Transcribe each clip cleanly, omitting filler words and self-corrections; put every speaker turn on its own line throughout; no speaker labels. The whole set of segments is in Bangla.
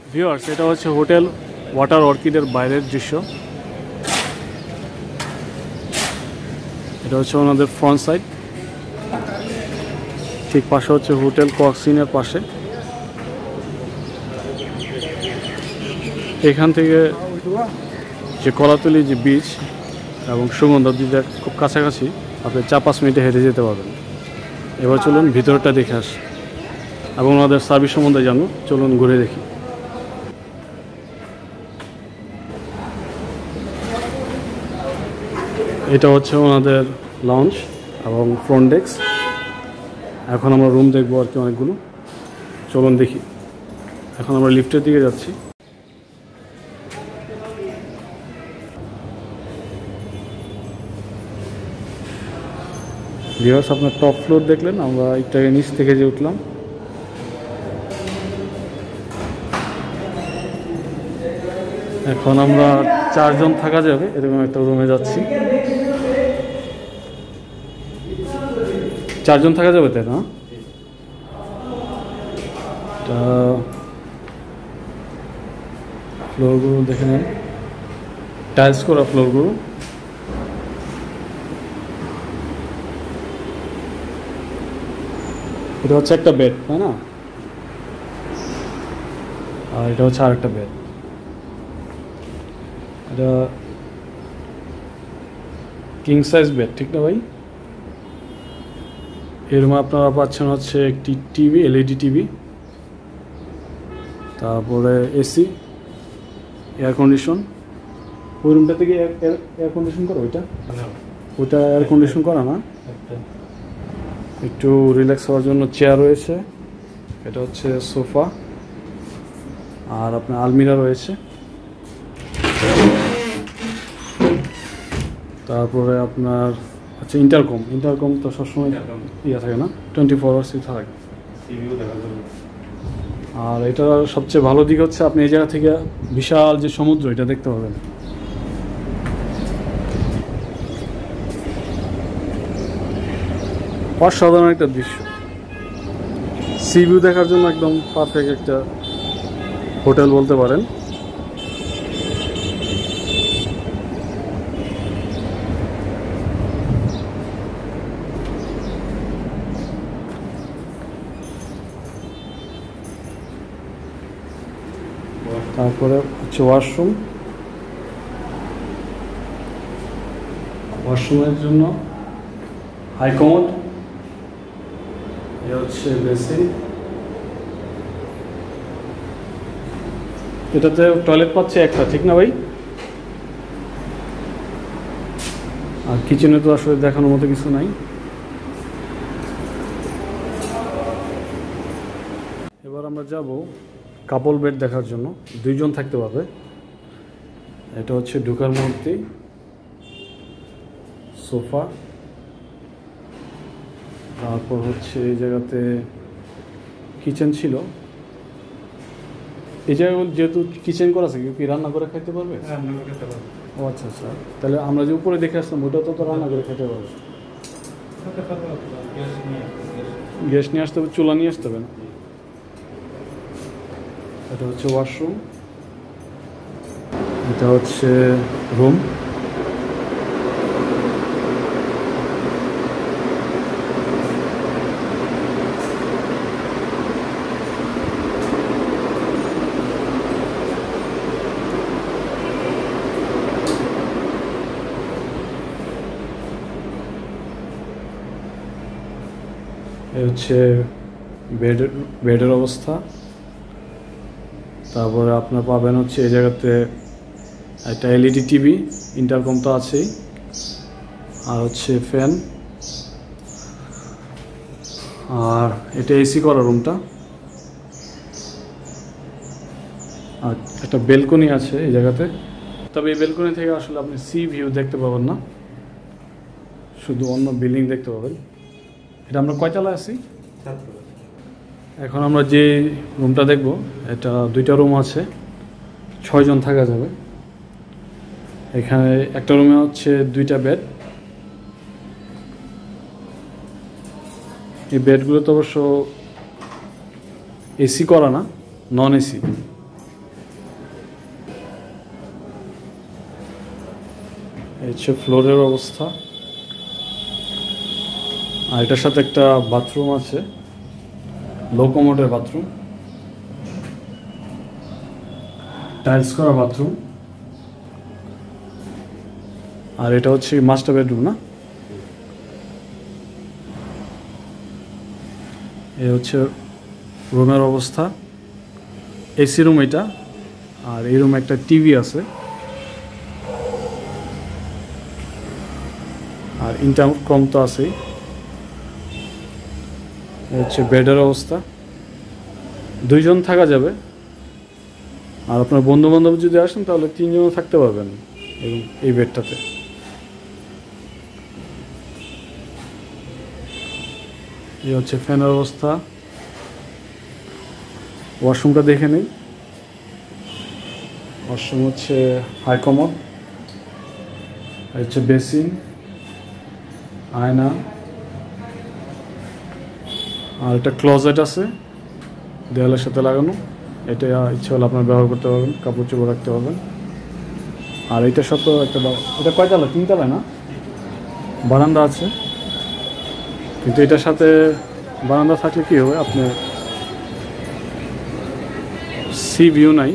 ভিউয়ার্স, এটা হচ্ছে হোটেল ওয়াটার অর্কিডের বাইরের দৃশ্য। এটা হচ্ছে ওনাদের ফ্রন্ট সাইড। ঠিক পাশে হচ্ছে হোটেল কক্সিনের পাশে। এখান থেকে যে কলাতলি যে বিচ এবং সুগন্ধা দুইটা খুব কাছাকাছি, আপনি 4-5 মিনিটে হেঁটে যেতে পারবেন। এবার চলুন ভিতরটা দেখে আসি এবং ওনাদের সার্ভিস সম্বন্ধে জানো। চলুন ঘুরে দেখি। এটা হচ্ছে ওনাদের লঞ্চ এবং ফ্রন্ট ডেস্ক। এখন আমরা রুম দেখবো আর কি অনেকগুলো। চলুন দেখি। এখন আমরা লিফটের দিকে যাচ্ছি। ভিউয়ার্স, আপনার টপ ফ্লোর দেখলেন, আমরা একটা নিচ থেকে যে উঠলাম। এখন আমরা 4 জন থাকা যাবে এরকম একটা রুমে যাচ্ছি। 4 জন থাকা যাবে, তাই না? ফ্লোরগুলো দেখে নেন, টাইলস করা ফ্লোরগুলো। এটা হচ্ছে একটা বেড, তাই না? আর এটা হচ্ছে আরেকটা বেড। এটা কিং সাইজ বেড, ঠিক না ভাই? এর রুমে আপনারা পাচ্ছেন হচ্ছে একটি টিভি, এলইডি টিভি, তারপরে এসি, এয়ার কন্ডিশন। ওই রুমটা থেকে এয়ার কন্ডিশন করা? ওইটা এয়ার কন্ডিশন করা না? একটু রিল্যাক্স হওয়ার জন্য চেয়ার রয়েছে। এটা হচ্ছে সোফা, আর আপনার আলমিরা রয়েছে। তারপরে আপনার হচ্ছে ইন্টারকম তো সবসময় ইয়ে থাকে না, 24 আওয়ার্স থাকে। আর এটার সবচেয়ে ভালো দিক হচ্ছে আপনি এই জায়গা থেকে বিশাল যে সমুদ্র, এটা দেখতে পাবেন। অসাধারণ একটা দৃশ্য। সি ভিউ দেখার জন্য একদম পারফেক্ট একটা হোটেল বলতে পারেন। তারপরে হচ্ছে ওয়াশরুমের জন্য হাই কমোড। এ হচ্ছে বেসিন। এটাতে টয়লেট পাচ্ছে একটা, ঠিক না ভাই? আর কিচেনে তো আসলে দেখানোর মতো কিছু নাই। এবার আমরা যাব কাপল বেড দেখার জন্য। 2 জন থাকতে পারবে। এটা হচ্ছে ঢোকার মুহূর্তে সোফা। তারপর হচ্ছে এই জায়গাতে কিচেন ছিল। এই জায়গায় যেহেতু কিচেন করা আছে, কি রান্না করে খাইতে পারবে? ও আচ্ছা আচ্ছা, তাহলে আমরা যে উপরে দেখে আসলাম ওটা তো রান্না করে খেতে পারবে। গ্যাস নিয়ে আসতে হবে, চুলা নিয়ে আসতে হবে না? এটা হচ্ছে ওয়াশরুম। এটা হচ্ছে রুম। এই হচ্ছে বেডের অবস্থা। তারপরে আপনার পাবেন হচ্ছে এই জায়গাতে একটা এলইডি টিভি, ইন্টারকম তো আছেই, আর হচ্ছে ফ্যান। আর এটা এসি করা রুমটা। আর একটা বেলকনি আছে এই জায়গাতে। তবে এই বেলকনি থেকে আসলে আপনি সি ভিউ দেখতে পাবেন না, শুধু অন্য বিল্ডিং দেখতে পাবেন। এটা আমরা কয়তলায় আছি? এখন আমরা যে রুমটা দেখব, এটা 2টা রুম আছে, 6 জন থাকা যাবে। এখানে একটা রুমে হচ্ছে 2টা বেড। এই বেডগুলো তো অবশ্য এসি করা না, নন এসি। হচ্ছে ফ্লোরের অবস্থা। আর এটার সাথে একটা বাথরুম আছে, লো কমোডের বাথরুম, টাইলস করা বাথরুম। আর এটা হচ্ছে মাস্টার বেডরুম না? এই হচ্ছে রুমের অবস্থা। এসি রুম এটা। আর এই রুমে একটা টিভি আছে, আর ইন্টারকম তো আছেই। এই হচ্ছে বেডের অবস্থা, 2 জন থাকা যাবে। আর আপনার বন্ধু বান্ধব যদি আসেন তাহলে 3 জনও থাকতে পারবেন এই বেডটাতে। এই হচ্ছে ফ্যানের অবস্থা। ওয়াশরুমটা দেখে নিই। ওয়াশরুম হচ্ছে হাই কমোড, হচ্ছে বেসিন, আয়না, আর একটা ক্লোজেট আছে দেওয়ালের সাথে লাগানো। এটা ইচ্ছে হলে আপনার ব্যবহার করতে পারবেন, কাপড় চোপড় রাখতে পারবেন। আর এইটার সাথে একটা এটা কয়তলা? 3 তলায় না? বারান্দা আছে, কিন্তু এটার সাথে বারান্দা থাকলে কী হবে, আপনার সি ভিউ নাই।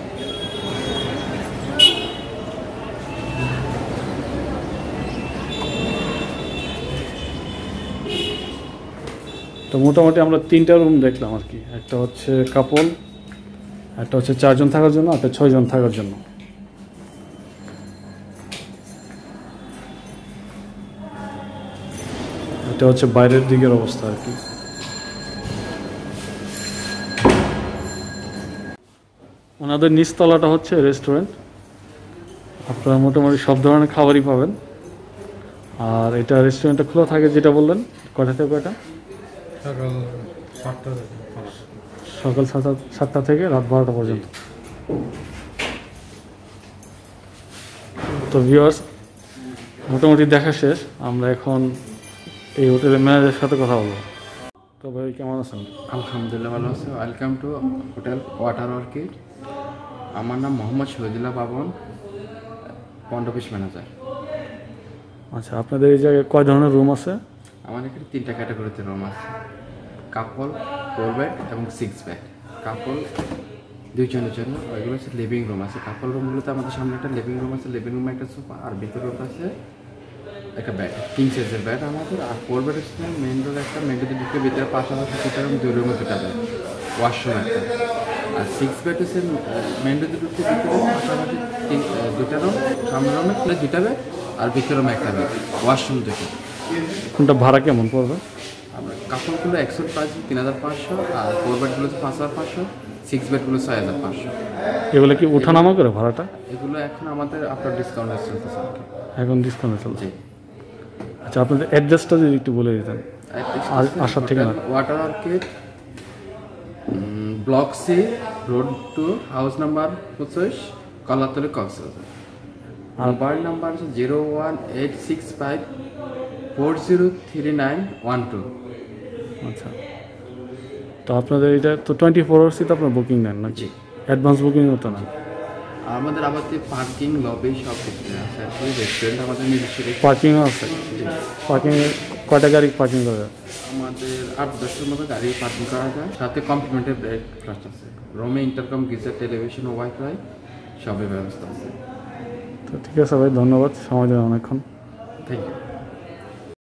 তো মোটামুটি আমরা 3টা রুম দেখলাম আর কি। একটা হচ্ছে কাপল, একটা হচ্ছে 4 জন থাকার জন্য, একটা 6 জন থাকার জন্য। এটা হচ্ছে বাইরের দিকের অবস্থা আর কি। ওনাদের নিচতলাটা হচ্ছে রেস্টুরেন্ট। আপনারা মোটামুটি সব ধরনের খাবারই পাবেন। আর এটা রেস্টুরেন্টটা খোলা থাকে, যেটা বললেন, কটা থেকে কয়টা? সকাল 7টা থেকে রাত 12টা পর্যন্ত। তো ভিউয়ার্স, মোটামুটি দেখা শেষ। আমরা এখন এই হোটেলের ম্যানেজারের সাথে কথা বলবো। তো ভাই কেমন আছেন?
আলহামদুলিল্লাহ ভালো আছে। Welcome to hotel water orchid. আমার নাম Mohammad Shahidullah Babon, front office manager.
আচ্ছা, আপনাদের এই জায়গায় কয় ধরনের রুম আছে?
আমার এখানে 3টা ক্যাটাগরিতে রুম আছে, কাপল, 4 বেড এবং 6 বেড। কাপল 2 জনের জন্য, ওইগুলো হচ্ছে লিভিং রুম আছে। কাপল রুমগুলোতে আমাদের সামনে একটা লিভিং রুম আছে, লিভিং রুমে একটা সোফা, আর ভিতরে আছে একটা বেড, কিং সাইজের বেড আমাদের। আর 4 বেড হচ্ছে মেন ডোর একটা, মেন ডোর ঢুকে ভিতরে পাশাপাশি 2টা রুম, 2 রুমে 2টা বেড, ওয়াশরুম একটা। আর 6 বেড হচ্ছে মেন ডোর ঢুকে ভিতরে পাশাপাশি 2টা রুম, সামনে রুমে 2টা বেড, আর ভিতরে রুমে একটা বেড, ওয়াশরুম 2টা।
কোনটা ভাড়া কেমন পড়বে?
আমরা কাপড়গুলো 100 প্রাইস 3500, আর 4 বেডগুলো 5500, 6 বেডগুলো 6500।
এগুলো কি ওঠানামা করে ভাড়াটা?
এগুলো এখন আমাদের আপনার ডিসকাউন্ট চলতেছে আর কি।
এখন ডিসকাউন্ট চলছে।
জি।
আচ্ছা, আপনাদের অ্যাড্রেসটা যদি একটু বলে দিতেন। আসার ঠিকানা?
Water orchid, block C, road 2, house number 25, Kolatoli, Cox's Bazar. আর মোবাইল নাম্বার হচ্ছে 01865403912।
আচ্ছা, তো আপনাদের এটা তো 24 আওয়ার্সই তো আপনার বুকিং নেন না?
জি।
অ্যাডভান্স বুকিং হতো না?
আমাদের আবার পার্কিং, লবি সব কিছু আছে। রেস্টুরেন্ট আমাদের নিজস্ব
পার্কিংও আছে? পার্কিং কয়টা গাড়ি পার্কিং করা যায়?
আমাদের 8-10টার মতো গাড়ি পার্কিং করা যায়, সাথে কমপ্লিমেন্টারি ব্রেকফাস্ট আছে। রুমে ইন্টারকম, গিজার, টেলিভিশন, ওয়াইফাই সবের ব্যবস্থা আছে।
তো ঠিক আছে ভাই, ধন্যবাদ সময় দেওয়া অনেকক্ষণ।
Thank you.